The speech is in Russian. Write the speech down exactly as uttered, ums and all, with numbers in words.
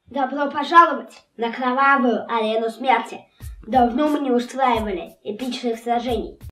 Добро пожаловать на кровавую арену смерти. Давно мы не устраивали эпичных сражений.